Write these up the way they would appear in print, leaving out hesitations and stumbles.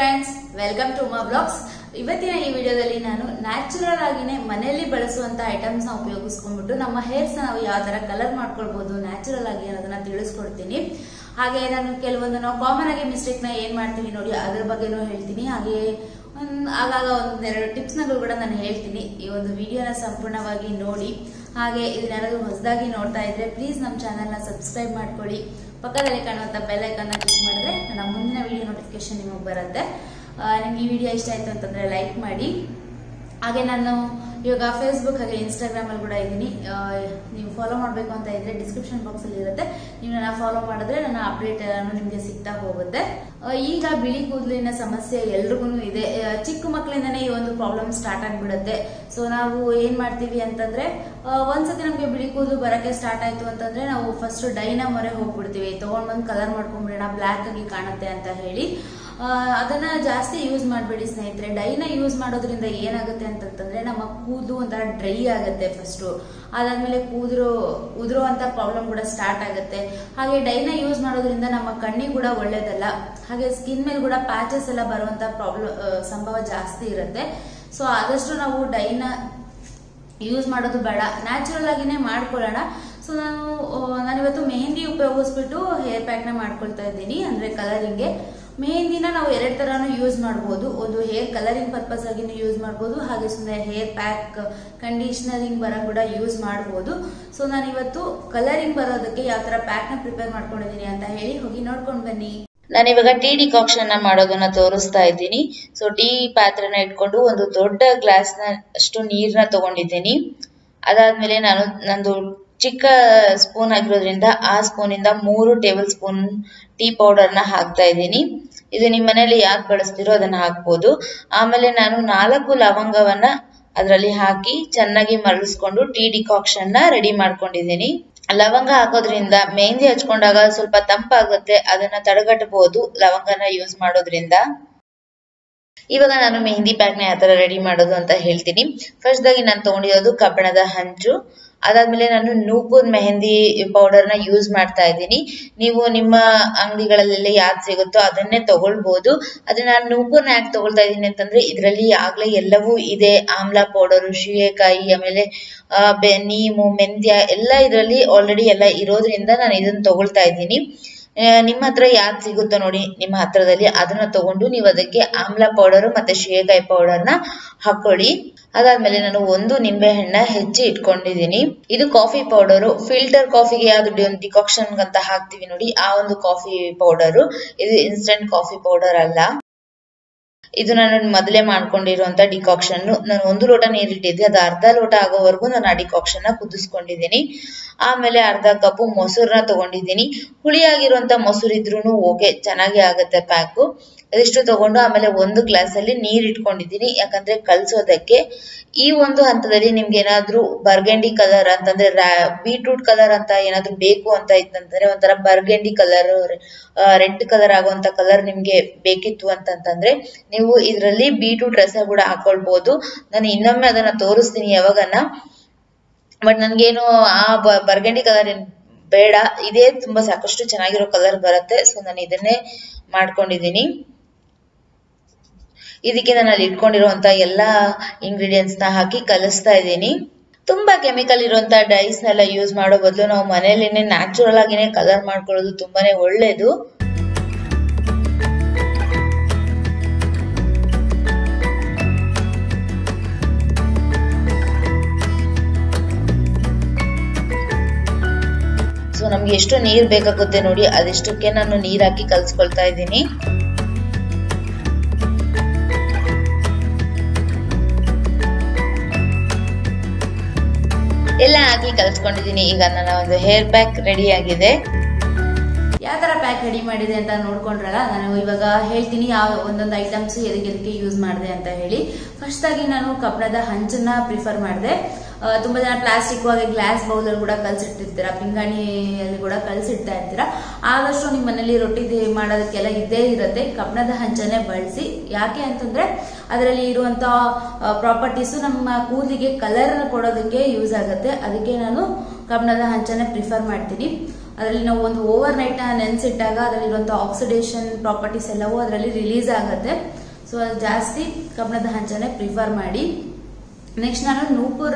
Friends, welcome to Uma vlogs. ಇವತ್ತಿನ ಈ ವಿಡಿಯೋದಲ್ಲಿ ನಾನು ನ್ಯಾಚುರಲ್ ಆಗಿನೇ ಮನೆಯಲ್ಲಿ ಬಳಸುವಂತ ಐಟಮ್ಸ್ ನ ಉಪಯೋಗಿಸ್ಕೊಂಡ್ಬಿಟ್ಟು ನಮ್ಮ ಹೇರ್ಸ್ ನಾವು ಯಾವ ತರ ಕಲರ್ ಮಾಡ್ಕೊಳ್ಬಹುದು ನ್ಯಾಚುರಲ್ ಆಗಿ ಅನ್ನೋದನ್ನ ತಿಳಿಸ್ಕೊಡ್ತೀನಿ. ಹಾಗೆ ನಾನು ಕೆಲವೊಂದು ನಾವು ಕಾಮನ್ ಆಗಿ ಮಿಸ್ಟೇಕ್ ನ ಏನ್ ಮಾಡ್ತೀವಿ ನೋಡಿ ಅದ್ರ ಬಗ್ಗೆನೂ ಹೇಳ್ತೀನಿ. ಹಾಗೆ ಆಗಾಗ ಒಂದೆರಡು ಟಿಪ್ಸ್ ನ ಕೂಡ ನಾನು ಹೇಳ್ತೀನಿ. ಈ ಒಂದು ವಿಡಿಯೋನ ಸಂಪೂರ್ಣವಾಗಿ ನೋಡಿ. ಹಾಗೆ ಇದನ್ನೇನಾದ್ರೂ ಹೊಸದಾಗಿ ನೋಡ್ತಾ ಇದ್ರೆ ಪ್ಲೀಸ್ ನಮ್ಮ ಚಾನೆಲ್ ನ ಸಬ್ಸ್ಕ್ರೈಬ್ ಮಾಡ್ಕೊಳ್ಳಿ. ಪಕ್ಕದಲ್ಲಿ ಕಾಣುವಂತ ಬೆಲ್ ಐಕಾನ್ ನ ಕ್ಲಿಕ್ ಮಾಡಿದ್ರೆ ನನ್ನ ಮುಂದಿನ ವಿಡಿಯೋ ನೋಟಿಫಿಕೇಶನ್ ನಿಮಗೆ ಬರುತ್ತೆ. ನಿಮ್ಗೆ ಈ ವಿಡಿಯೋ ಇಷ್ಟ ಆಯ್ತು ಅಂತಂದ್ರೆ ಲೈಕ್ ಮಾಡಿ. ಹಾಗೆ ನಾನು ಇವಾಗ ಫೇಸ್ಬುಕ್ ಹಾಗೆ ಇನ್ಸ್ಟಾಗ್ರಾಮ್ ಅಲ್ಲಿ ಕೂಡ ಇದ್ದೀನಿ. ನೀವು ಫಾಲೋ ಮಾಡಬೇಕು ಅಂತ ಇದ್ರೆ ಡಿಸ್ಕ್ರಿಪ್ಷನ್ ಬಾಕ್ಸ್ ಅಲ್ಲಿ ಇರುತ್ತೆ. ನೀವು ನನ್ನ ಫಾಲೋ ಮಾಡಿದ್ರೆ ನನ್ನ ಅಪ್ಡೇಟ್ ನಿಮ್ಗೆ ಸಿಗ್ತಾ ಹೋಗುತ್ತೆ. ಈಗ ಬಿಳಿ ಕೂದಲಿನ ಸಮಸ್ಯೆ ಎಲ್ರಿಗೂ ಇದೆ. ಚಿಕ್ಕ ಮಕ್ಕಳಿಂದನೇ ಈ ಒಂದು ಪ್ರಾಬ್ಲಮ್ ಸ್ಟಾರ್ಟ್ ಆಗ್ಬಿಡುತ್ತೆ. ಸೊ ನಾವು ಏನ್ ಮಾಡ್ತೀವಿ ಅಂತಂದ್ರೆ ಒಂದ್ಸತಿ ನಮ್ಗೆ ಬಿಳಿ ಕೂದಲು ಬರಕ್ಕೆ ಸ್ಟಾರ್ಟ್ ಆಯ್ತು ಅಂತಂದ್ರೆ ನಾವು ಫಸ್ಟ್ ಡೈನ ಮೊರೆ ಹೋಗ್ಬಿಡ್ತೀವಿ. ತಗೊಂಡ್ ಬಂದು ಕಲರ್ ಮಾಡ್ಕೊಂಡ್ಬಿಡೋಣ, ಬ್ಲಾಕ್ ಆಗಿ ಕಾಣುತ್ತೆ ಅಂತ ಹೇಳಿ. ಅದನ್ನ ಜಾಸ್ತಿ ಯೂಸ್ ಮಾಡಬೇಡಿ ಸ್ನೇಹಿತರೆ. ಡೈನ ಯೂಸ್ ಮಾಡೋದ್ರಿಂದ ಏನಾಗುತ್ತೆ ಅಂತಂದ್ರೆ ನಮ್ಮ ಕೂದಲು ಒಂಥರ ಡ್ರೈ ಆಗುತ್ತೆ ಫಸ್ಟ್. ಅದಾದ್ಮೇಲೆ ಉದುರೋ ಅಂತ ಪ್ರಾಬ್ಲಮ್ ಕೂಡ ಸ್ಟಾರ್ಟ್ ಆಗುತ್ತೆ. ಹಾಗೆ ಡೈನ ಯೂಸ್ ಮಾಡೋದ್ರಿಂದ ನಮ್ಮ ಕಣ್ಣಿಗೆ ಕೂಡ ಒಳ್ಳೇದಲ್ಲ. ಹಾಗೆ ಸ್ಕಿನ್ ಮೇಲೆ ಕೂಡ ಪ್ಯಾಚಸ್ ಎಲ್ಲ ಬರುವಂತ ಸಂಭವ ಜಾಸ್ತಿ ಇರುತ್ತೆ. ಸೊ ಆದಷ್ಟು ನಾವು ಡೈನ ಯೂಸ್ ಮಾಡೋದು ಬೇಡ, ನ್ಯಾಚುರಲ್ ಆಗಿನೇ ಮಾಡ್ಕೊಳ್ಳೋಣ. ಸೊ ನಾನಿವತ್ತು ಮೆಹಂದಿ ಉಪಯೋಗಿಸ್ಬಿಟ್ಟು ಹೇರ್ ಪ್ಯಾಕ್ ನ ಮಾಡ್ಕೊಳ್ತಾ ಇದ್ದೀನಿ. ಅಂದ್ರೆ ಕಲರಿಂಗ್ಗೆ ಮೆಹಂದಿನ ನಾವು ಎರಡು ತರಾನು ಯೂಸ್ ಮಾಡಬಹುದು. ಒಂದು ಹೇರ್ ಕಲರಿಂಗ್ ಪರ್ಪಸ್ ಆಗಿನೂ ಯೂಸ್ ಮಾಡಬಹುದು, ಹಾಗೆ ಸುಮ್ಮನೆ ಹೇರ್ ಪ್ಯಾಕ್ ಕಂಡೀಷನರಿಂಗ್ ಬರ ಕೂಡ ಯೂಸ್ ಮಾಡಬಹುದು. ಸೊ ನಾನು ಇವತ್ತು ಕಲರಿಂಗ್ ಬರೋದಕ್ಕೆ ಯಾವ ತರ ಪ್ಯಾಕ್ ನ ಪ್ರಿಪೇರ್ ಮಾಡ್ಕೊಂಡಿದ್ದೀನಿ ಅಂತ ಹೇಳಿ ಹೋಗಿ ನೋಡ್ಕೊಂಡು ಬನ್ನಿ. ನಾನಿವಾಗ ಟೀ ಡಿಕಾಕ್ಷನ್ ಮಾಡೋದನ್ನ ತೋರಿಸ್ತಾ ಇದ್ದೀನಿ. ಸೊ ಟೀ ಪಾತ್ರೆನ ಇಟ್ಕೊಂಡು ಒಂದು ದೊಡ್ಡ ಗ್ಲಾಸ್ ನ ಅಷ್ಟು ನೀರ್ನ ತಗೊಂಡಿದ್ದೀನಿ. ಅದಾದ್ಮೇಲೆ ನಂದು ಚಿಕ್ಕ ಸ್ಪೂನ್ ಆಗಿರೋದ್ರಿಂದ ಆ ಸ್ಪೂನ್ ಇಂದ 3 ಟೇಬಲ್ ಸ್ಪೂನ್ ಟೀ ಪೌಡರ್ ನ ಹಾಕ್ತಾ ಇದ್ದೀನಿ. ಇದು ನಿಮ್ಮ ಮನೇಲಿ ಯಾಕೆ ಬಳಸ್ತಿರೋ ಅದನ್ನ ಹಾಕ್ಬೋದು. ಆಮೇಲೆ ನಾನು 4 ಲವಂಗವನ್ನ ಅದರಲ್ಲಿ ಹಾಕಿ ಚೆನ್ನಾಗಿ ಮರಳಿಸ್ಕೊಂಡು ಟೀ ಡಿಕಾಕ್ಷನ್ ನ ರೆಡಿ ಮಾಡ್ಕೊಂಡಿದ್ದೀನಿ. ಲವಂಗ ಹಾಕೋದ್ರಿಂದ ಮೆಹಂದಿ ಹಚ್ಕೊಂಡಾಗ ಸ್ವಲ್ಪ ತಂಪಾಗುತ್ತೆ, ಅದನ್ನ ತಡೆಗಟ್ಟಬಹುದು ಲವಂಗನ ಯೂಸ್ ಮಾಡೋದ್ರಿಂದ. ಇವಾಗ ನಾನು ಮೆಹಂದಿ ಪ್ಯಾಕ್ ನ ಯಾವ ತರ ರೆಡಿ ಮಾಡೋದು ಅಂತ ಹೇಳ್ತೀನಿ. ಫಸ್ಟ್ ಆಗಿ ನಾನು ತಗೊಂಡಿರೋದು ಕಬ್ಬಿಣದ ಹಂಚು. ಅದಾದ್ಮೇಲೆ ನಾನು ನೂಪುರ್ ಮೆಹಂದಿ ಪೌಡರ್ ನ ಯೂಸ್ ಮಾಡ್ತಾ ಇದ್ದೀನಿ. ನೀವು ನಿಮ್ಮ ಅಂಗಡಿಗಳಲ್ಲೆಲ್ಲ ಯಾವ್ದು ಸಿಗುತ್ತೋ ಅದನ್ನೇ ತಗೊಳ್ಬಹುದು. ಆದ್ರೆ ನಾನು ನೂಪುರ್ನ ಯಾಕೆ ತಗೊಳ್ತಾ ಇದ್ದೀನಿ ಅಂತಂದ್ರೆ ಇದರಲ್ಲಿ ಆಗ್ಲೇ ಎಲ್ಲವೂ ಇದೆ. ಆಮ್ಲ ಪೌಡರ್, ಶೀಗೆಕಾಯಿ, ಆಮೇಲೆ ನೀಮು, ಮೆಂತ್ಯ ಎಲ್ಲ ಇದರಲ್ಲಿ ಆಲ್ರೆಡಿ ಎಲ್ಲ ಇರೋದ್ರಿಂದ ನಾನು ಇದನ್ನ ತಗೊಳ್ತಾ ಇದ್ದೀನಿ. ನಿಮ್ಮ ಹತ್ರ ಯಾವ್ದು ಸಿಗುತ್ತೋ ನೋಡಿ ನಿಮ್ಮ ಹತ್ರದಲ್ಲಿ ಅದನ್ನ ತಗೊಂಡು ನೀವು ಅದಕ್ಕೆ ಆಮ್ಲ ಪೌಡರ್ ಮತ್ತೆ ಶೀಗೆಕಾಯಿ ಪೌಡರ್ ನ ಹಾಕೊಳ್ಳಿ. ಅದಾದ್ಮೇಲೆ ನಾನು 1 ನಿಂಬೆ ಹಣ್ಣ ಹೆಚ್ಚಿ ಇಟ್ಕೊಂಡಿದ್ದೀನಿ. ಇದು ಕಾಫಿ ಪೌಡರು. ಫಿಲ್ಟರ್ ಕಾಫಿಗೆ ಯಾವ್ದು ಡಿಕಾಕ್ಷನ್ ಅಂತ ಹಾಕ್ತಿವಿ ನೋಡಿ ಆ ಒಂದು ಕಾಫಿ ಪೌಡರು. ಇದು ಇನ್ಸ್ಟೆಂಟ್ ಕಾಫಿ ಪೌಡರ್ ಅಲ್ಲ. ಇದು ನಾನು ಮೊದಲೇ ಮಾಡ್ಕೊಂಡಿರುವಂತ ಡಿಕಾಕ್ಷನ್. ನಾನು 1 ಲೋಟ ನೀರಿಟ್ಟಿದ್ದೆ, ಅದು ಅರ್ಧ ಲೋಟ ಆಗೋವರೆಗೂ ನಾನು ಆ ಡಿಕಾಕ್ಷನ್ ನ ಕುದಿಸ್ಕೊಂಡಿದ್ದೀನಿ. ಆಮೇಲೆ ಅರ್ಧ ಕಪ್ ಮೊಸರನ್ನ ತಗೊಂಡಿದ್ದೀನಿ. ಹುಳಿಯಾಗಿರುವಂತ ಮೊಸರು ಇದ್ರೂ ಓಕೆ, ಚೆನ್ನಾಗಿ ಆಗುತ್ತೆ ಪ್ಯಾಕು. ಅದಿಷ್ಟು ತಗೊಂಡು ಆಮೇಲೆ 1 ಗ್ಲಾಸ್ ಅಲ್ಲಿ ನೀರ್ ಇಟ್ಕೊಂಡಿದ್ದೀನಿ, ಯಾಕಂದ್ರೆ ಕಲ್ಸೋದಕ್ಕೆ. ಈ ಒಂದು ಹಂತದಲ್ಲಿ ನಿಮ್ಗೆ ಏನಾದ್ರೂ ಬರ್ಗಂಡಿ ಕಲರ್ ಅಂತಂದ್ರೆ ಬೀಟ್ರೂಟ್ ಕಲರ್ ಅಂತ ಏನಾದ್ರು ಬೇಕು ಅಂತ ಇತ್ತಂದ್ರೆ, ಒಂಥರ ಬರ್ಗಂಡಿ ಕಲರ್, ರೆಡ್ ಕಲರ್ ಆಗುವಂತ ಕಲರ್ ನಿಮ್ಗೆ ಬೇಕಿತ್ತು ಅಂತಂದ್ರೆ ನೀವು ಇದ್ರಲ್ಲಿ ಬೀಟ್ರೂಟ್ ರಸ ಕೂಡ ಹಾಕೊಳ್ಬಹುದು. ನಾನು ಇನ್ನೊಮ್ಮೆ ಅದನ್ನ ತೋರಿಸ್ತೀನಿ ಯಾವಾಗನ್ನ. ಬಟ್ ನನ್ಗೇನು ಆ ಬರ್ಗಂಡಿ ಕಲರ್ ಏನ್ ಬೇಡ, ಇದೇ ತುಂಬಾ ಸಾಕಷ್ಟು ಚೆನ್ನಾಗಿರೋ ಕಲರ್ ಬರುತ್ತೆ. ಸೊ ನಾನು ಇದನ್ನೇ ಮಾಡ್ಕೊಂಡಿದ್ದೀನಿ. ಇದಕ್ಕೆ ನಾನು ಅಲ್ಲಿ ಇಟ್ಕೊಂಡಿರುವಂತ ಎಲ್ಲಾ ಇಂಗ್ರೀಡಿಯೆಂಟ್ಸ್ ನ ಹಾಕಿ ಕಲಿಸ್ತಾ ಇದ್ದೀನಿ. ತುಂಬಾ ಕೆಮಿಕಲ್ ಇರುವಂತ ಡೈಸ್ ನೆಲ್ಲ ಯೂಸ್ ಮಾಡೋ ಬದಲು ನಾವು ಮನೆಯಲ್ಲೇನೆ ನ್ಯಾಚುರಲ್ ಆಗಿನೇ ಕಲರ್ ಮಾಡ್ಕೊಳ್ಳೋದು ತುಂಬಾನೇ ಒಳ್ಳೇದು. ಸೊ ನಮ್ಗೆ ಎಷ್ಟು ನೀರ್ ಬೇಕಾಗುತ್ತೆ ನೋಡಿ ಅದೆಷ್ಟಕ್ಕೆ ನಾನು ನೀರ್ ಹಾಕಿ ಕಲ್ಸ್ಕೊಳ್ತಾ ಇದ್ದೀನಿ. ಎಲ್ಲ ಹಾಕಿ ಕಲ್ಸ್ಕೊಂಡಿದ್ದೀನಿ. ಈಗ ನನ್ನ ಒಂದು ಹೇರ್ ಪ್ಯಾಕ್ ರೆಡಿ ಆಗಿದೆ. ಯಾವ ತರ ಪ್ಯಾಕ್ ರೆಡಿ ಮಾಡಿದೆ ಅಂತ ನೋಡ್ಕೊಂಡ್ರಲ್ಲ, ನಾನು ಇವಾಗ ಹೇಳ್ತೀನಿ ಯಾವ ಒಂದೊಂದು ಐಟಮ್ಸ್ ಎದಕ್ಕೆ ಯೂಸ್ ಮಾಡಿದೆ ಅಂತ ಹೇಳಿ. ಫಸ್ಟ್ ಆಗಿ ನಾನು ಕಬ್ಬಿಣದ ಹಂಚನ್ನ ಪ್ರಿಫರ್ ಮಾಡಿದೆ. ತುಂಬಾ ಜನ ಪ್ಲಾಸ್ಟಿಕ್ ಹಾಗೆ ಗ್ಲಾಸ್ ಬೌಲ್ ಅಲ್ಲಿ ಕೂಡ ಕಲ್ಸಿಟ್ಟಿರ್ತೀರಾ, ಪಿಂಗಾಣಿಯಲ್ಲಿ ಕೂಡ ಕಲ್ಸಿಡ್ತಾ ಇರ್ತೀರಾ. ಆದಷ್ಟು ನಿಮ್ಮ ಮನೇಲಿ ರೊಟ್ಟಿ ಮಾಡೋದಕ್ಕೆಲ್ಲ ಇದ್ದೇ ಇರುತ್ತೆ. ಕಬ್ಬಿಣದ ಹಂಚನ್ನೇ ಬಳಸಿ. ಯಾಕೆ ಅಂತಂದ್ರೆ ಅದರಲ್ಲಿ ಇರುವಂತ ಪ್ರಾಪರ್ಟೀಸ್ ನಮ್ಮ ಕೂದಲಿಗೆ ಕಲರ್ ಕೊಡೋದಕ್ಕೆ ಯೂಸ್ ಆಗುತ್ತೆ. ಅದಕ್ಕೆ ನಾನು ಕಬ್ಬಿಣದ ಹಂಚನ್ನೇ ಪ್ರಿಫರ್ ಮಾಡ್ತೀನಿ. ಅದರಲ್ಲಿ ನಾವು ಒಂದು ಓವರ್ ನೈಟ್ ನೆನೆಸಿಟ್ಟಾಗ ಅದರಲ್ಲಿರುವಂತಹ ಆಕ್ಸಿಡೇಷನ್ ಪ್ರಾಪರ್ಟೀಸ್ ಎಲ್ಲವೂ ಅದರಲ್ಲಿ ರಿಲೀಸ್ ಆಗುತ್ತೆ. ಸೊ ಅದು ಜಾಸ್ತಿ ಕಬ್ಬಿಣದ ಹಂಚನೆ ಪ್ರಿಫರ್ ಮಾಡಿ. ನೆಕ್ಸ್ಟ್ ನಾನು ನೂಪುರ್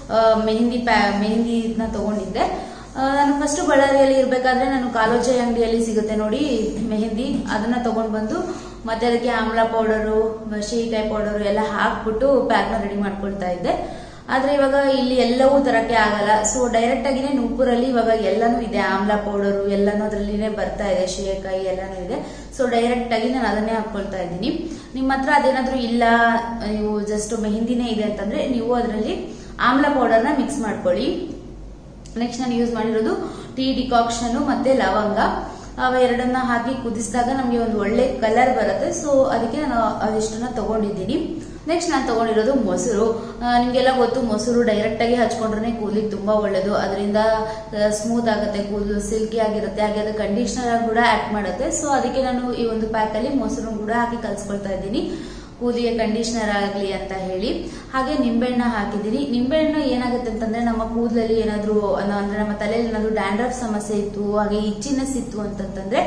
ಮೆಹಂದಿನ ತಗೊಂಡಿದ್ದೆ. ನಾನು ಫಸ್ಟ್ ಬಳ್ಳಾರಿಯಲ್ಲಿ ಇರಬೇಕಾದ್ರೆ ನಾನು ಕಾಲೋಜೆ ಅಂಗಡಿಯಲ್ಲಿ ಸಿಗುತ್ತೆ ನೋಡಿ ಮೆಹಂದಿ, ಅದನ್ನ ತಗೊಂಡ್ ಬಂದು ಮತ್ತೆ ಅದಕ್ಕೆ ಆಮ್ಲ ಪೌಡರು, ಶೀಕಾಯಿ ಪೌಡರು ಎಲ್ಲ ಹಾಕ್ಬಿಟ್ಟು ಪ್ಯಾಕ್ನ ರೆಡಿ ಮಾಡ್ಕೊಳ್ತಾ ಇದ್ದೆ. ಆದ್ರೆ ಇವಾಗ ಇಲ್ಲಿ ಎಲ್ಲವೂ ತರಕ್ಕೆ ಆಗಲ್ಲ. ಸೊ ಡೈರೆಕ್ಟ್ ಆಗಿನೇ ನೂಪುರಲ್ಲಿ ಇವಾಗ ಎಲ್ಲಾನು ಇದೆ, ಆಮ್ಲ ಪೌಡರು ಎಲ್ಲಾನು ಅದರಲ್ಲಿನೇ ಬರ್ತಾ ಇದೆ, ಶೀಕಾಯಿ ಎಲ್ಲಾನು ಇದೆ. ಸೊ ಡೈರೆಕ್ಟ್ ಆಗಿ ನಾನು ಅದನ್ನೇ ಹಾಕೊಳ್ತಾ ಇದ್ದೀನಿ. ನಿಮ್ಮ ಹತ್ರ ಅದೇನಾದ್ರೂ ಇಲ್ಲ, ನೀವು ಜಸ್ಟ್ ಮೆಹಂದಿನೇ ಇದೆ ಅಂತಂದ್ರೆ ನೀವು ಅದರಲ್ಲಿ ಆಮ್ಲ ಪೌಡರ್ನ ಮಿಕ್ಸ್ ಮಾಡ್ಕೊಳ್ಳಿ. ನೆಕ್ಸ್ಟ್ ನಾನು ಯೂಸ್ ಮಾಡಿರೋದು ಟೀ ಡಿಕಾಕ್ಷನ್ ಮತ್ತೆ ಲವಂಗ, ಅವೆರಡನ್ನ ಹಾಕಿ ಕುದಿಸಿದಾಗ ನಮಗೆ ಒಂದು ಒಳ್ಳೆ ಕಲರ್ ಬರುತ್ತೆ. ಸೊ ಅದಕ್ಕೆ ನಾನು ಅದಿಷ್ಟನ್ನ ತಗೊಂಡಿದ್ದೀನಿ. ನೆಕ್ಸ್ಟ್ ನಾನು ತಗೊಂಡಿರೋದು ಮೊಸರು. ನಿಮ್ಗೆಲ್ಲ ಗೊತ್ತು, ಮೊಸರು ಡೈರೆಕ್ಟ್ ಆಗಿ ಹಚ್ಕೊಂಡ್ರೆ ಕೂದಲಿಗೆ ತುಂಬಾ ಒಳ್ಳೇದು. ಅದರಿಂದ ಸ್ಮೂತ್ ಆಗುತ್ತೆ, ಕೂದಲು ಸಿಲ್ಕಿ ಆಗಿರುತ್ತೆ, ಹಾಗೆ ಅದು ಕಂಡೀಷನರ್ ಕೂಡ ಆಕ್ಟ್ ಮಾಡುತ್ತೆ. ಸೊ ಅದಕ್ಕೆ ನಾನು ಈ ಒಂದು ಪ್ಯಾಕ್ ಅಲ್ಲಿ ಮೊಸರು ಕೂಡ ಹಾಕಿ ಕಲ್ಸ್ಕೊಳ್ತಾ ಇದ್ದೀನಿ, ಕೂದಲಿಗೆ ಕಂಡೀಷನರ್ ಆಗಲಿ ಅಂತ ಹೇಳಿ. ಹಾಗೆ ನಿಂಬೆಹಣ್ಣ ಹಾಕಿದ್ದೀನಿ. ನಿಂಬೆಹಣ್ಣು ಏನಾಗುತ್ತೆ ಅಂತಂದ್ರೆ ನಮ್ಮ ಕೂದಲಲ್ಲಿ ಏನಾದ್ರು ಅಂದ್ರೆ ನಮ್ಮ ತಲೆಯಲ್ಲಿ ಏನಾದ್ರು ಡ್ಯಾಂಡ್ರಫ್ ಸಮಸ್ಯೆ ಇತ್ತು, ಹಾಗೆ ಇಚ್ಚಿನೆಸ್ ಇತ್ತು ಅಂತಂದ್ರೆ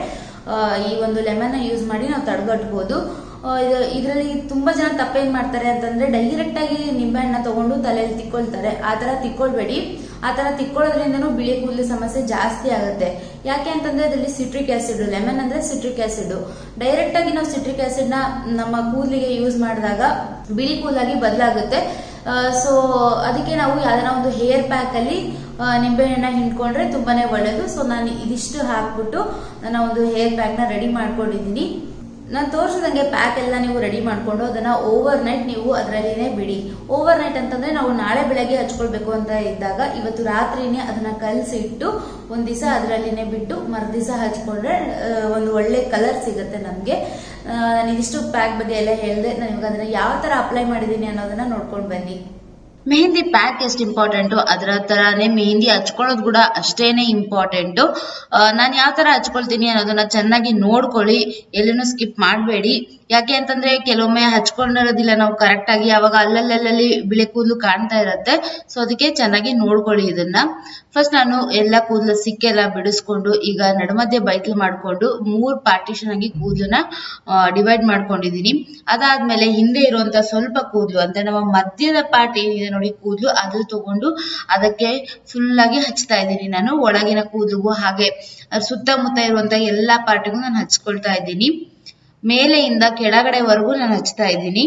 ಈ ಒಂದು ಲೆಮನ್ ಯೂಸ್ ಮಾಡಿ ನಾವು ತಡೆಗಟ್ಟಬಹುದು. ಇದರಲ್ಲಿ ತುಂಬಾ ಜನ ತಪ್ಪೇನ್ ಮಾಡ್ತಾರೆ ಅಂತಂದ್ರೆ ಡೈರೆಕ್ಟ್ ಆಗಿ ನಿಂಬೆಹಣ್ಣ ತಗೊಂಡು ತಲೆಯಲ್ಲಿ ತಿಕ್ಕೊಳ್ತಾರೆ. ಆತರ ತಿಕ್ಕೊಳ್ಬೇಡಿ. ಆತರ ತಿಕ್ಕೊಳ್ಳೋದ್ರಿಂದನೂ ಬಿಳಿ ಕೂದಲು ಸಮಸ್ಯೆ ಜಾಸ್ತಿ ಆಗುತ್ತೆ. ಯಾಕೆ ಅಂತಂದ್ರೆ ಅದರಲ್ಲಿ ಸಿಟ್ರಿಕ್ ಆಸಿಡ್, ಲೆಮನ್ ಅಂದ್ರೆ ಸಿಟ್ರಿಕ್ ಆಸಿಡ್. ಡೈರೆಕ್ಟ್ ಆಗಿ ನಾವು ಸಿಟ್ರಿಕ್ ಆಸಿಡ್ ನ ನಮ್ಮ ಕೂದಲಿಗೆ ಯೂಸ್ ಮಾಡಿದಾಗ ಬಿಳಿ ಕೂದಲಾಗಿ ಬದಲಾಗುತ್ತೆ. ಸೊ ಅದಕ್ಕೆ ನಾವು ಯಾವ್ದಾರ ಒಂದು ಹೇರ್ ಪ್ಯಾಕ್ ಅಲ್ಲಿ ನಿಂಬೆಹಣ್ಣ ಹಿಂಡ್ಕೊಂಡ್ರೆ ತುಂಬಾನೇ ಒಳ್ಳೇದು. ಸೊ ನಾನು ಇದಿಷ್ಟು ಹಾಕ್ಬಿಟ್ಟು ನನ್ನ ಒಂದು ಹೇರ್ ಪ್ಯಾಕ್ ನ ರೆಡಿ ಮಾಡ್ಕೊಂಡಿದ್ದೀನಿ. ನಾನು ತೋರಿಸಿದಂಗೆ ಪ್ಯಾಕ್ ಎಲ್ಲ ನೀವು ರೆಡಿ ಮಾಡ್ಕೊಂಡು ಅದನ್ನ ಓವರ್ ನೈಟ್ ನೀವು ಅದರಲ್ಲಿನೇ ಬಿಡಿ. ಓವರ್ ನೈಟ್ ಅಂತಂದ್ರೆ ನಾವು ನಾಳೆ ಬೆಳಗ್ಗೆ ಹಚ್ಕೊಳ್ಬೇಕು ಅಂತ ಇದ್ದಾಗ ಇವತ್ತು ರಾತ್ರಿನೇ ಅದನ್ನ ಕಲಸಿ ಇಟ್ಟು ಒಂದ್ ದಿವಸ ಅದರಲ್ಲಿನೇ ಬಿಟ್ಟು ಮರುದಿವಸ ಹಚ್ಕೊಂಡ್ರೆ ಒಂದು ಒಳ್ಳೆ ಕಲರ್ ಸಿಗುತ್ತೆ ನಮ್ಗೆ. ನಾನು ಇದಿಷ್ಟು ಪ್ಯಾಕ್ ಬಗ್ಗೆ ಎಲ್ಲ ಹೇಳಿದೆ. ನಾನು ಇವಾಗ ಅದನ್ನ ಯಾವ ತರ ಅಪ್ಲೈ ಮಾಡಿದೀನಿ ಅನ್ನೋದನ್ನ ನೋಡ್ಕೊಂಡು ಬನ್ನಿ. ಮೆಹಂದಿ ಪ್ಯಾಕ್ ಎಷ್ಟು ಇಂಪಾರ್ಟೆಂಟು ಅದರ ತರಾನೇ ಮೆಹಂದಿ ಹಚ್ಕೊಳ್ಳೋದು ಕೂಡ ಅಷ್ಟೇನೆ ಇಂಪಾರ್ಟೆಂಟು. ನಾನು ಯಾವ ತರ ಹಚ್ಕೊಳ್ತೀನಿ ಅನ್ನೋದನ್ನ ಚೆನ್ನಾಗಿ ನೋಡ್ಕೊಳ್ಳಿ, ಎಲ್ಲೂ ಸ್ಕಿಪ್ ಮಾಡಬೇಡಿ. ಯಾಕೆ ಅಂತಂದ್ರೆ ಕೆಲವೊಮ್ಮೆ ಹಚ್ಕೊಂಡಿರೋದಿಲ್ಲ ನಾವು ಕರೆಕ್ಟ್ ಆಗಿ, ಅವಾಗ ಅಲ್ಲಲ್ಲಿ ಬಿಳಿ ಕೂದಲು ಕಾಣ್ತಾ ಇರತ್ತೆ. ಸೊ ಅದಕ್ಕೆ ಚೆನ್ನಾಗಿ ನೋಡ್ಕೊಳ್ಳಿ ಇದನ್ನ. ಫಸ್ಟ್ ನಾನು ಎಲ್ಲ ಕೂದಲು ಸಿಕ್ಕೆಲ್ಲ ಬಿಡಿಸ್ಕೊಂಡು ಈಗ ನಡುಮಧ್ಯೆ ಬೈಕಲ್ ಮಾಡ್ಕೊಂಡು 3 ಪಾರ್ಟಿಷನ್ ಆಗಿ ಕೂದಲನ್ನ ಡಿವೈಡ್ ಮಾಡ್ಕೊಂಡಿದೀನಿ. ಅದಾದ್ಮೇಲೆ ಹಿಂದೆ ಇರುವಂತ ಸ್ವಲ್ಪ ಕೂದಲು ಅಂದ್ರೆ ನಮ್ಮ ಮಧ್ಯದ ಪಾರ್ಟ್ ಏನಿದೆ ನೋಡಿ ಕೂದಲು, ಅದು ತಗೊಂಡು ಅದಕ್ಕೆ ಫುಲ್ ಆಗಿ ಹಚ್ತಾ ಇದ್ದೀನಿ. ನಾನು ಒಳಗಿನ ಕೂದಲಿಗೂ ಹಾಗೆ ಸುತ್ತಮುತ್ತ ಇರುವಂತ ಎಲ್ಲಾ ಪಾರ್ಟಿಗೂ ನಾನು ಹಚ್ಕೊಳ್ತಾ ಇದ್ದೀನಿ. ಮೇಲೆಯಿಂದ ಕೆಳಗಡೆವರೆಗೂ ನಾನು ಹಚ್ತಾ ಇದ್ದೀನಿ.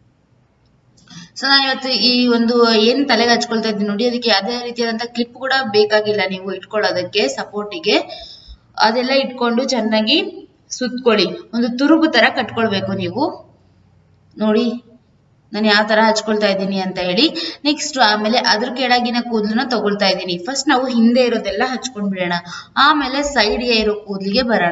ಸೊ ನಾನು ಇವತ್ತು ಈ ಒಂದು ಏನ್ ತಲೆಗೆ ಹಚ್ಕೊಳ್ತಾ ಇದ್ದೀನಿ ನೋಡಿ, ಅದಕ್ಕೆ ಯಾವುದೇ ರೀತಿಯಾದಂತ ಕ್ಲಿಪ್ ಕೂಡ ಬೇಕಾಗಿಲ್ಲ ನೀವು ಇಟ್ಕೊಳ್ಳೋದಕ್ಕೆ ಸಪೋರ್ಟಿಗೆ. ಅದೆಲ್ಲ ಇಟ್ಕೊಂಡು ಚೆನ್ನಾಗಿ ಸುತ್ಕೊಳ್ಳಿ, ಒಂದು ತುರುಬು ತರ ಕಟ್ಕೊಳ್ಬೇಕು ನೀವು. ನೋಡಿ ನಾನು ಯಾವ ತರ ಹಚ್ಕೊಳ್ತಾ ಇದ್ದೀನಿ ಅಂತ ಹೇಳಿ. ನೆಕ್ಸ್ಟ್ ಆಮೇಲೆ ಅದ್ರ ಕೆಳಗಿನ ಕೂದಲನ್ನ ತಗೊಳ್ತಾ ಇದ್ದೀನಿ. ಫಸ್ಟ್ ನಾವು ಹಿಂದೆ ಇರೋದೆಲ್ಲ ಹಚ್ಕೊಂಡ್ ಬಿಡೋಣ, ಆಮೇಲೆ ಸೈಡ್ಗೆ ಇರೋ ಕೂದಲಿಗೆ ಬರೋಣ.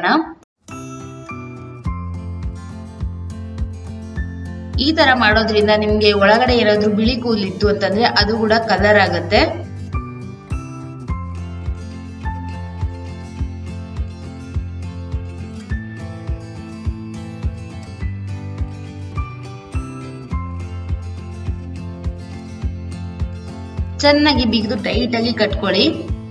ಈ ತರ ಮಾಡೋದ್ರಿಂದ ನಿಮ್ಗೆ ಒಳಗಡೆ ಏನಾದ್ರು ಬಿಳಿ ಕೂದಲಿತ್ತು ಅಂತಂದ್ರೆ ಅದು ಕೂಡ ಕಲರ್ ಆಗುತ್ತೆ. ಚೆನ್ನಾಗಿ ಬಿಗಿದು ಟೈಟ್ ಆಗಿ ಕಟ್ಕೊಳ್ಳಿ.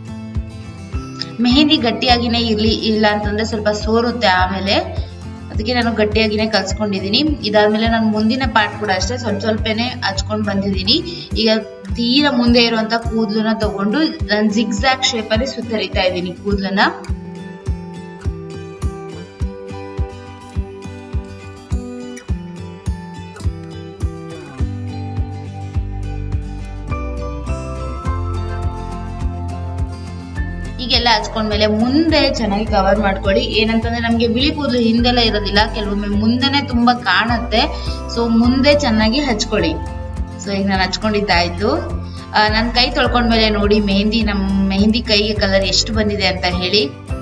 ಮೆಹಂದಿ ಗಟ್ಟಿಯಾಗಿನೇ ಇರ್ಲಿ, ಇಲ್ಲ ಅಂತಂದ್ರೆ ಸ್ವಲ್ಪ ಸೋರುತ್ತೆ ಆಮೇಲೆ. ಅದಕ್ಕೆ ನಾನು ಗಟ್ಟಿಯಾಗಿನೇ ಕಲ್ಸ್ಕೊಂಡಿದ್ದೀನಿ. ಇದಾದ್ಮೇಲೆ ನಾನು ಮುಂದಿನ ಪಾರ್ಟ್ ಕೂಡ ಅಷ್ಟೇ ಸ್ವಲ್ಪನೇ ಹಚ್ಕೊಂಡ್ ಬಂದಿದ್ದೀನಿ. ಈಗ ತೀರಾ ಮುಂದೆ ಇರುವಂತ ಕೂದಲನ್ನ ತಗೊಂಡು ನಾನು ಜಿಗ್ಜಾಗ್ ಶೇಪ್ ಅಲ್ಲಿ ಸುತ್ತರಿತಾ ಇದ್ದೀನಿ ಕೂದಲನ್ನ. ಈಗೆಲ್ಲ ಹಚ್ಕೊಂಡ್ಮೇಲೆ ಮುಂದೆ ಚೆನ್ನಾಗಿ ಕವರ್ ಮಾಡ್ಕೊಳ್ಳಿ. ಏನಂತಂದ್ರೆ ನಮ್ಗೆ ಬಿಳಿ ಕೂದಲು ಹಿಂದೆಲ್ಲ ಇರೋದಿಲ್ಲ, ಕೆಲವೊಮ್ಮೆ ಮುಂದೆನೆ ತುಂಬಾ ಕಾಣುತ್ತೆ. ಸೊ ಮುಂದೆ ಚೆನ್ನಾಗಿ ಹಚ್ಕೊಳ್ಳಿ. ಸೊ ಈಗ ನಾನು ಹಚ್ಕೊಂಡಿದ್ದಾಯ್ತು. ನನ್ನ ಕೈ ತೊಳ್ಕೊಂಡ್ಮೇಲೆ ನೋಡಿ ನಮ್ಮ ಮೆಹಂದಿ ಕೈಗೆ ಕಲರ್ ಎಷ್ಟು ಬಂದಿದೆ ಅಂತ ಹೇಳಿ.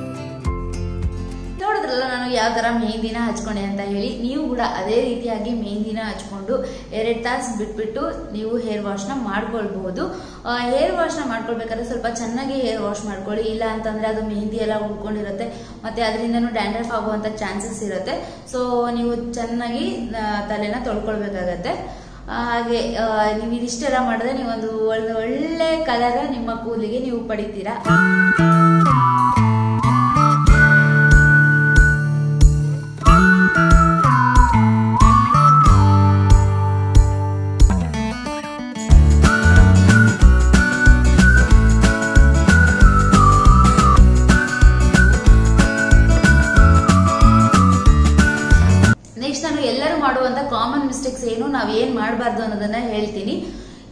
ನಾನು ಯಾವ ತರ ಮೆಹಂದಿನ ಹಚ್ಕೊಂಡೆ ಅಂತ ಹೇಳಿ, ನೀವು ಕೂಡ ಅದೇ ರೀತಿಯಾಗಿ ಮೆಹಂದಿನ ಹಚ್ಕೊಂಡು 2 ತಾಸು ಬಿಟ್ಬಿಟ್ಟು ನೀವು ಹೇರ್ ವಾಶ್ ನ ಮಾಡ್ಕೊಳ್ಬಹುದು. ಹೇರ್ ವಾಶ್ ನ ಮಾಡ್ಕೊಳ್ಬೇಕಾದ್ರೆ ಸ್ವಲ್ಪ ಚೆನ್ನಾಗಿ ಹೇರ್ ವಾಶ್ ಮಾಡ್ಕೊಳ್ಳಿ, ಇಲ್ಲ ಅಂತಂದ್ರೆ ಅದು ಮೆಹಂದಿ ಎಲ್ಲ ಉಳ್ಕೊಂಡಿರುತ್ತೆ, ಮತ್ತೆ ಅದರಿಂದನೂ ಡ್ಯಾಂಡ್ರಫ್ ಆಗುವಂತ ಚಾನ್ಸಸ್ ಇರುತ್ತೆ. ಸೊ ನೀವು ಚೆನ್ನಾಗಿ ತಲೆನ ತೊಳ್ಕೊಳ್ಬೇಕಾಗತ್ತೆ. ಹಾಗೆ ನೀವು ಇದಿಷ್ಟೆಲ್ಲ ಮಾಡಿದ್ರೆ ನೀವೊಂದು ಒಳ್ಳೆ ಕಲರ್ ನಿಮ್ಮ ಕೂದಲಿಗೆ ನೀವು ಪಡಿತೀರಾ.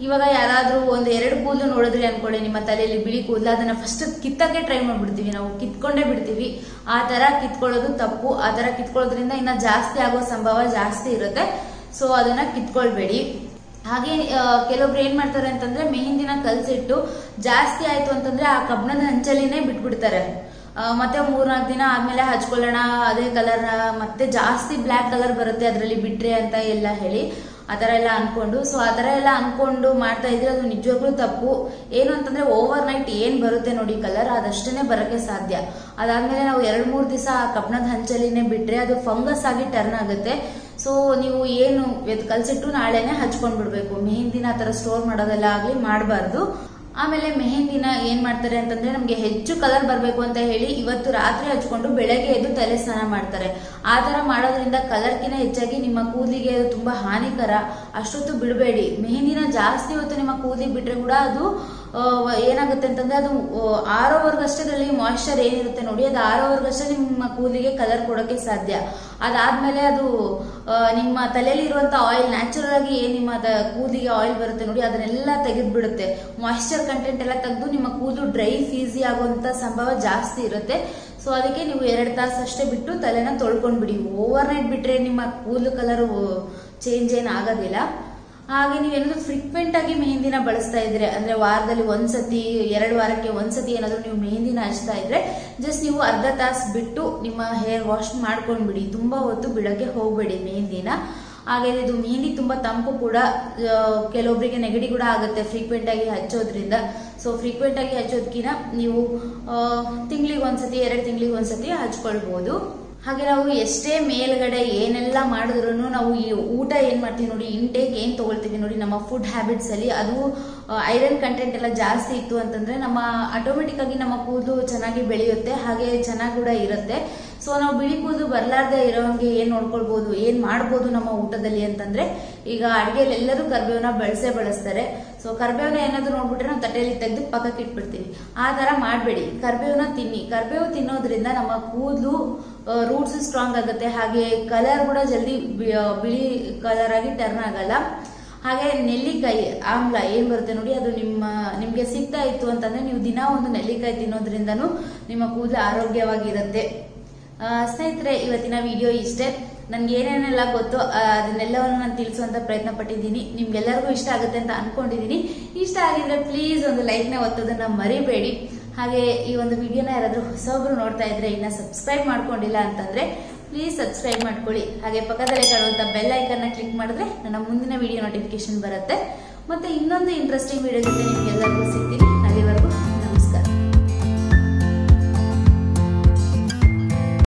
ಇವಾಗ ಯಾರಾದ್ರೂ ಒಂದು 2 ಕೂದಲು ನೋಡಿದ್ರಿ ಅನ್ಕೊಳ್ಳಿ ನಿಮ್ಮ ತಲೆಯಲ್ಲಿ ಬಿಳಿ ಕೂದಲು, ಅದನ್ನ ಫಸ್ಟ್ ಕಿತ್ತಕ್ಕೆ ಟ್ರೈ ಮಾಡ್ಬಿಡ್ತೀವಿ, ನಾವು ಕಿತ್ಕೊಂಡೇ ಬಿಡ್ತೀವಿ. ಆ ತರ ಕಿತ್ಕೊಳ್ಳೋದು ತಪ್ಪು. ಆ ತರ ಕಿತ್ಕೊಳ್ಳೋದ್ರಿಂದ ಇನ್ನ ಜಾಸ್ತಿ ಆಗೋ ಸಂಭವ ಜಾಸ್ತಿ ಇರುತ್ತೆ. ಸೊ ಅದನ್ನ ಕಿತ್ಕೊಳ್ಬೇಡಿ. ಹಾಗೆ ಕೆಲವೊಬ್ರು ಏನ್ ಮಾಡ್ತಾರೆ ಅಂತಂದ್ರೆ ಮೆಹಂದಿನ ಕಲ್ಸಿಟ್ಟು ಜಾಸ್ತಿ ಆಯ್ತು ಅಂತಂದ್ರೆ ಆ ಕಬ್ಬಣದ ಹಂಚಲಿನೇ ಬಿಟ್ಬಿಡ್ತಾರೆ. ಮತ್ತೆ 3-4 ದಿನ ಆದ್ಮೇಲೆ ಹಚ್ಕೊಳ್ಳೋಣ ಅದೇ ಕಲರ್, ಮತ್ತೆ ಜಾಸ್ತಿ ಬ್ಲ್ಯಾಕ್ ಕಲರ್ ಬರುತ್ತೆ ಅದ್ರಲ್ಲಿ ಬಿಟ್ರೆ ಅಂತ ಎಲ್ಲ ಹೇಳಿ ಆತರ ಎಲ್ಲ ಅನ್ಕೊಂಡು, ಸೊ ಆತರ ಎಲ್ಲ ಅನ್ಕೊಂಡು ಮಾಡ್ತಾ ಇದ್ರೆ ಅದು ನಿಜವಾಗ್ಲೂ ತಪ್ಪು. ಏನು ಅಂತಂದ್ರೆ ಓವರ್ ನೈಟ್ ಏನ್ ಬರುತ್ತೆ ನೋಡಿ ಕಲರ್, ಅದಷ್ಟೇ ಬರಕ್ಕೆ ಸಾಧ್ಯ. ಅದಾದ್ಮೇಲೆ ನಾವು 2-3 ದಿವಸ ಕಬ್ಬಣದ ಹಂಚಲಿನೇ ಬಿಟ್ರೆ ಅದು ಫಂಗಸ್ ಆಗಿ ಟರ್ನ್ ಆಗುತ್ತೆ. ಸೊ ನೀವು ಏನು ಕಲ್ಸಿಟ್ಟು ನಾಳೆನೆ ಹಚ್ಕೊಂಡ್ ಬಿಡ್ಬೇಕು. ಮೆಹಂದಿನ ಆ ತರ ಸ್ಟೋರ್ ಮಾಡೋದೆಲ್ಲ ಆಗ್ಲಿ ಮಾಡಬಾರ್ದು. ಆಮೇಲೆ ಮೆಹಂದಿನ ಏನ್ ಮಾಡ್ತಾರೆ ಅಂತಂದ್ರೆ ನಮ್ಗೆ ಹೆಚ್ಚು ಕಲರ್ ಬರ್ಬೇಕು ಅಂತ ಹೇಳಿ ಇವತ್ತು ರಾತ್ರಿ ಹಚ್ಕೊಂಡು ಬೆಳಗ್ಗೆ ಎದ್ದು ತಲೆ ಸ್ನಾನ ಮಾಡ್ತಾರೆ. ಆ ತರ ಮಾಡೋದ್ರಿಂದ ಕಲರ್ಕಿನ ಹೆಚ್ಚಾಗಿ ನಿಮ್ಮ ಕೂದಲಿಗೆ ತುಂಬಾ ಹಾನಿಕರ. ಅಷ್ಟೊತ್ತು ಬಿಡಬೇಡಿ. ಮೆಹಂದಿನ ಜಾಸ್ತಿ ಹೊತ್ತು ನಿಮ್ಮ ಕೂದಲಿಗೆ ಬಿಟ್ರೆ ಕೂಡ ಅದು ಏನಾಗುತ್ತೆ ಅಂತಂದ್ರೆ ಅದು ಆರೋವರೆಗಷ್ಟೇ ಅದರಲ್ಲಿ ಮಾಯಿಶ್ಚರ್ ಏನಿರುತ್ತೆ ನೋಡಿ, ಅದು ಆರೋವರೆಗಷ್ಟೇ ನಿಮ್ಮ ಕೂದಲಿಗೆ ಕಲರ್ ಕೊಡೋಕೆ ಸಾಧ್ಯ. ಅದಾದ್ಮೇಲೆ ಅದು ನಿಮ್ಮ ತಲೆಯಲ್ಲಿ ಇರುವಂತ ಆಯಿಲ್, ನ್ಯಾಚುರಲ್ ಆಗಿ ಏನ್ ನಿಮ್ಮ ಕೂದಲಿಗೆ ಆಯಿಲ್ ಬರುತ್ತೆ ನೋಡಿ, ಅದನ್ನೆಲ್ಲ ತೆಗೆದ್ಬಿಡುತ್ತೆ. ಮಾಯಿಶ್ಚರ್ ಕಂಟೆಂಟ್ ಎಲ್ಲ ತೆಗೆದು ನಿಮ್ಮ ಕೂದಲು ಡ್ರೈ ಫೀಸಿ ಆಗುವಂತ ಸಂಭವ ಜಾಸ್ತಿ ಇರುತ್ತೆ. ಸೊ ಅದಕ್ಕೆ ನೀವು 2 ತಾಸು ಅಷ್ಟೇ ಬಿಟ್ಟು ತಲೆನ ತೊಳ್ಕೊಂಡ್ಬಿಡಿ. ಓವರ್ ನೈಟ್ ಬಿಟ್ರೆ ನಿಮ್ಮ ಕೂದಲು ಕಲರ್ ಚೇಂಜ್ ಏನ್ ಆಗೋದಿಲ್ಲ. ಹಾಗೆ ನೀವೇನಾದ್ರೂ ಫ್ರೀಕ್ವೆಂಟ್ ಆಗಿ ಮೆಹಂದಿನ ಬಳಸ್ತಾ ಇದ್ರೆ, ಅಂದ್ರೆ ವಾರದಲ್ಲಿ 1 ಸತಿ 2 ವಾರಕ್ಕೆ 1 ಸತಿ ಏನಾದ್ರೂ ನೀವು ಮೆಹಂದಿನ ಹಚ್ತಾ ಇದ್ರೆ ಜಸ್ಟ್ ನೀವು ಅರ್ಧ ತಾಸು ಬಿಟ್ಟು ನಿಮ್ಮ ಹೇರ್ ವಾಶ್ ಮಾಡ್ಕೊಂಡ್ಬಿಡಿ. ತುಂಬಾ ಹೊತ್ತು ಬಿಡಕ್ಕೆ ಹೋಗ್ಬೇಡಿ ಮೆಹಂದಿನ. ಹಾಗೆ ಇದು ಮೆಹಂದಿ ತುಂಬಾ ತಂಪು ಕೂಡ, ಕೆಲವೊಬ್ಬರಿಗೆ ನೆಗಡಿ ಕೂಡ ಆಗುತ್ತೆ ಫ್ರೀಕ್ವೆಂಟ್ ಆಗಿ ಹಚ್ಚೋದ್ರಿಂದ. ಸೊ ಫ್ರೀಕ್ವೆಂಟ್ ಆಗಿ ಹಚ್ಚೋದಕ್ಕಿಂತ ನೀವು ತಿಂಗಳಿಗೆ 1 ಸತಿ 2 ತಿಂಗಳಿಗೆ 1 ಸತಿ ಹಚ್ಕೊಳ್ಬಹುದು. ಹಾಗೆ ನಾವು ಎಷ್ಟೇ ಮೇಲ್ಗಡೆ ಏನೆಲ್ಲ ಮಾಡಿದ್ರು ನಾವು ಈ ಊಟ ಏನ್ ಮಾಡ್ತೀವಿ ನೋಡಿ, ಇಂಟೇಕ್ ಏನ್ ತಗೊಳ್ತೀವಿ ನೋಡಿ ನಮ್ಮ ಫುಡ್ ಹ್ಯಾಬಿಟ್ಸ್ ಅಲ್ಲಿ, ಅದು ಐರನ್ ಕಂಟೆಂಟ್ ಎಲ್ಲ ಜಾಸ್ತಿ ಇತ್ತು ಅಂತಂದ್ರೆ ನಮ್ಮ ಆಟೋಮೆಟಿಕ್ ಆಗಿ ನಮ್ಮ ಕೂದಲು ಚೆನ್ನಾಗಿ ಬೆಳೆಯುತ್ತೆ, ಹಾಗೆ ಚೆನ್ನಾಗಿ ಕೂಡ ಇರುತ್ತೆ. ಸೊ ನಾವು ಬಿಳಿ ಕೂದಲು ಬರ್ಲಾರ್ದೆ ಇರೋಂಗೆ ಏನ್ ನೋಡ್ಕೊಳ್ಬಹುದು, ಏನ್ ಮಾಡ್ಬೋದು ನಮ್ಮ ಊಟದಲ್ಲಿ ಅಂತಂದ್ರೆ, ಈಗ ಅಡಿಗೆಯಲ್ಲಿ ಎಲ್ಲರೂ ಕರ್ಬೇವನ್ನ ಬಳಸ್ತಾರೆ. ಸೊ ಕರ್ಬೇವನ್ನ ಏನಾದ್ರು ನೋಡ್ಬಿಟ್ರೆ ನಾವು ತಟ್ಟೆಯಲ್ಲಿ ತೆಗೆದು ಪಕ್ಕಕ್ಕೆ ಇಟ್ಬಿಡ್ತೀವಿ. ಆ ತರ ಮಾಡ್ಬೇಡಿ. ಕರ್ಬೇವನ್ನ ತಿನ್ನಿ. ಕರ್ಬೇವು ತಿನ್ನೋದ್ರಿಂದ ನಮ್ಮ ಕೂದಲು ರೂಟ್ಸ್ ಸ್ಟ್ರಾಂಗ್ ಆಗುತ್ತೆ, ಹಾಗೆ ಕಲರ್ ಕೂಡ ಜಲ್ದಿ ಬಿಳಿ ಕಲರ್ ಆಗಿ ಟರ್ನ್ ಆಗಲ್ಲ. ಹಾಗೆ ನೆಲ್ಲಿಕಾಯಿ ಆಮ್ಲ ಏನ್ ಬರುತ್ತೆ ನೋಡಿ, ಅದು ನಿಮ್ಗೆ ಸಿಗ್ತಾ ಇತ್ತು ಅಂತಂದ್ರೆ ನೀವು ದಿನ ಒಂದು ನೆಲ್ಲಿಕಾಯಿ ತಿನ್ನೋದ್ರಿಂದನೂ ನಿಮ್ಮ ಕೂದಲು ಆರೋಗ್ಯವಾಗಿರುತ್ತೆ. ಸ್ನೇಹಿತರೆ, ಇವತ್ತಿನ ವಿಡಿಯೋ ಇಷ್ಟೇ. ನನ್ಗೆ ಏನೇನೆಲ್ಲ ಗೊತ್ತೋ ಅದನ್ನೆಲ್ಲವನ್ನು ನಾನು ತಿಳಿಸುವಂತ ಪ್ರಯತ್ನ ಪಟ್ಟಿದ್ದೀನಿ. ನಿಮ್ಗೆಲ್ಲರಿಗೂ ಇಷ್ಟ ಆಗುತ್ತೆ ಅಂತ ಅನ್ಕೊಂಡಿದೀನಿ. ಇಷ್ಟ ಆಗಿದ್ರೆ ಪ್ಲೀಸ್ ಒಂದು ಲೈಕ್ನ ಒತ್ತೋದನ್ನ ಮರಿಬೇಡಿ. ಹಾಗೆ ಈ ಒಂದು ವಿಡಿಯೋನ ಯಾರಾದ್ರೂ ಹೊಸೊಬ್ರು ನೋಡ್ತಾ ಇದ್ರೆ ಇನ್ನ ಸಬ್ಸ್ಕ್ರೈಬ್ ಮಾಡ್ಕೊಂಡಿಲ್ಲ ಅಂತಂದ್ರೆ ಪ್ಲೀಸ್ ಸಬ್ಸ್ಕ್ರೈಬ್ ಮಾಡ್ಕೊಳ್ಳಿ. ಹಾಗೆ ಪಕ್ಕದಲ್ಲೇ ಕಾಣುವಂತ ಬೆಲ್ ಐಕನ್ ನ ಕ್ಲಿಕ್ ಮಾಡಿದ್ರೆ ನನ್ನ ಮುಂದಿನ ವಿಡಿಯೋ ನೋಟಿಫಿಕೇಶನ್ ಬರುತ್ತೆ. ಮತ್ತೆ ಇನ್ನೊಂದು ಇಂಟ್ರೆಸ್ಟಿಂಗ್ ವಿಡಿಯೋ ಜೊತೆ ನಿಮ್ಗೆಲ್ಲರಿಗೂ ಸಿಗ್ತೀನಿ.